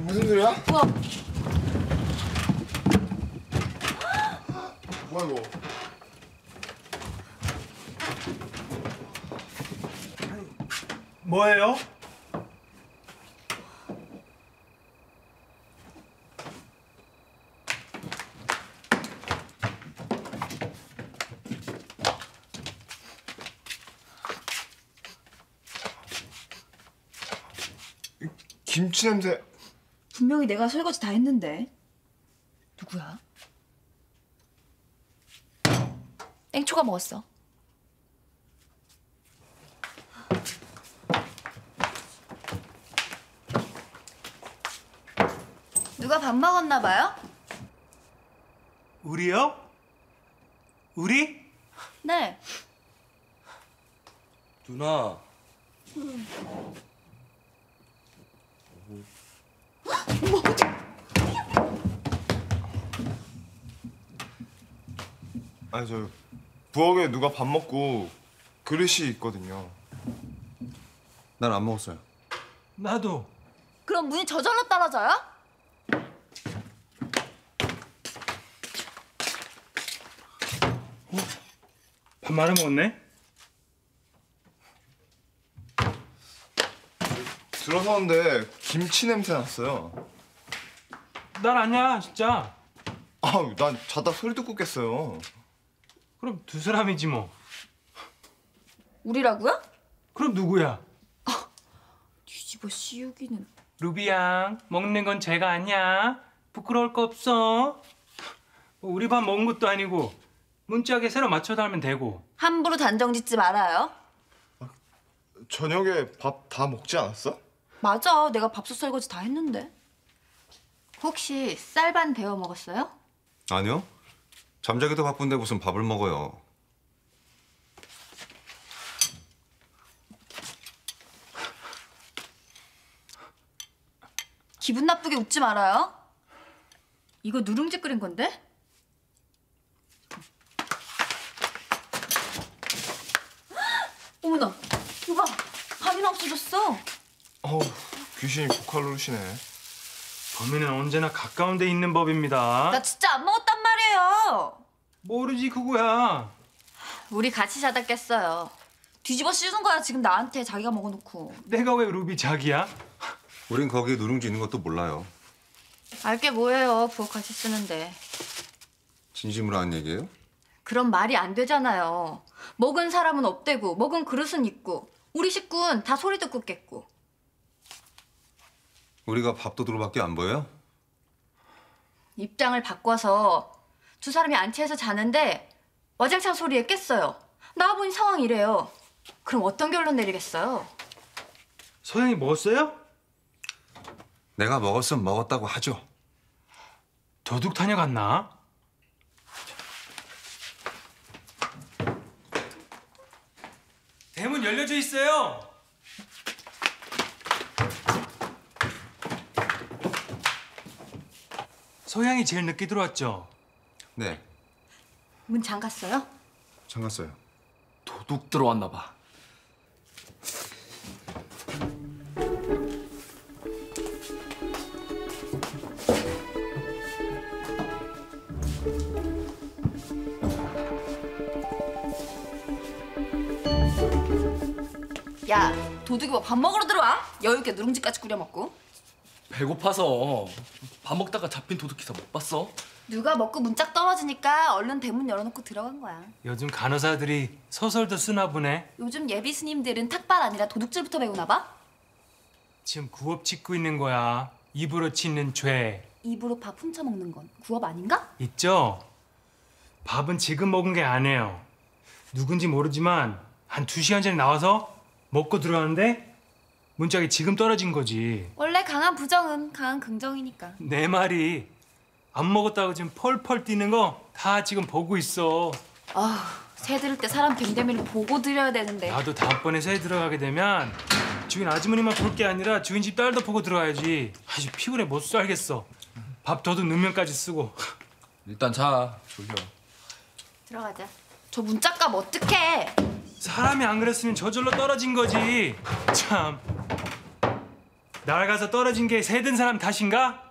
무슨 소리야? 우와. 뭐야 이거? 뭐예요? 김치 냄새. 분명히 내가 설거지 다 했는데. 누구야? 땡초가 먹었어. 누가 밥 먹었나 봐요? 우리요? 우리? 네. 누나. 아니 저 부엌에 누가 밥 먹고 그릇이 있거든요. 난 안 먹었어요. 나도. 그럼 문이 저절로 떨어져요? 밥 말아 먹었네? 들어서는데 김치 냄새 났어요. 난 아니야, 진짜. 아우 난 자다 소리 듣고 깼어요. 그럼 두 사람이지 뭐. 우리라고요? 그럼 누구야? 뒤집어 씌우기는. 루비양, 먹는 건 죄가 아니야. 부끄러울 거 없어. 뭐 우리 밥 먹은 것도 아니고 문짝에 새로 맞춰 달면 되고. 함부로 단정 짓지 말아요. 저녁에 밥 다 먹지 않았어? 맞아, 내가 밥솥 설거지 다 했는데. 혹시 쌀반 데워 먹었어요? 아니요. 잠자기도 바쁜데 무슨 밥을 먹어요. 기분 나쁘게 웃지 말아요. 이거 누룽지 끓인 건데? 어머나, 이거 봐. 밥이나 없어졌어. 어우 귀신이 고칼 노릇이네. 범인은 언제나 가까운 데 있는 법입니다. 나 진짜 안 먹었단 말이에요. 모르지 그거야. 우리 같이 자다 깼어요. 뒤집어 씌우는 거야 지금 나한테 자기가 먹어놓고. 내가 왜 루비 자기야? 우린 거기에 누룽지 있는 것도 몰라요. 알게 뭐예요, 부엌 같이 쓰는데. 진심으로 한 얘기예요? 그런 말이 안 되잖아요. 먹은 사람은 업되고 먹은 그릇은 있고 우리 식구는 다 소리 듣고 깼고. 우리가 밥도둑으로밖에 안 보여요? 입장을 바꿔서 두 사람이 안치해서 자는데 와장창 소리에 깼어요. 나와보니 상황이 이래요. 그럼 어떤 결론 내리겠어요? 소영이 먹었어요? 내가 먹었으면 먹었다고 하죠. 도둑 다녀갔나? 대문 열려져 있어요. 소영이 제일 늦게 들어왔죠? 네, 문 잠갔어요? 잠갔어요. 도둑 들어왔나 봐. 야, 도둑이 뭐 밥 먹으러 들어와? 여유있게 누룽지까지 끓여 먹고. 배고파서 밥 먹다가 잡힌 도둑 기사 못 봤어? 누가 먹고 문짝 떨어지니까 얼른 대문 열어놓고 들어간 거야. 요즘 간호사들이 소설도 쓰나 보네. 요즘 예비 스님들은 탁발 아니라 도둑질부터 배우나 봐? 지금 구업 짓고 있는 거야. 입으로 짓는 죄. 입으로 밥 훔쳐 먹는 건 구업 아닌가? 있죠? 밥은 지금 먹은 게 아니에요. 누군지 모르지만 한 2시간 전에 나와서 먹고 들어가는데 문짝이 지금 떨어진 거지. 원래 강한 부정은 강한 긍정이니까. 내 말이 안 먹었다고 지금 펄펄 뛰는 거 다 지금 보고 있어. 새 들을 때 사람 뱅대미를 보고 드려야 되는데. 나도 다음번에 새 들어가게 되면 주인 아주머니만 볼 게 아니라 주인 집 딸도 보고 들어가야지. 아주 피곤해 못 살겠어. 밥 더듬 능면까지 쓰고. 일단 자. 졸려. 들어가자. 저 문짝값 어떡해? 사람이 안 그랬으면 저절로 떨어진 거지. 참. 낡아서 떨어진 게 새든 사람 탓인가?